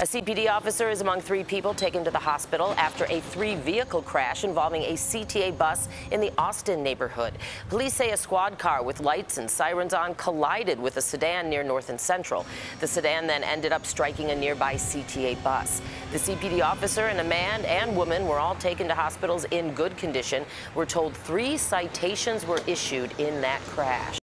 A CPD officer is among 3 people taken to the hospital after a 3-vehicle crash involving a CTA bus in the Austin neighborhood. Police say a squad car with lights and sirens on collided with a sedan near North and Central. The sedan then ended up striking a nearby CTA bus. The CPD officer and a man and woman were all taken to hospitals in good condition. We're told 3 citations were issued in that crash.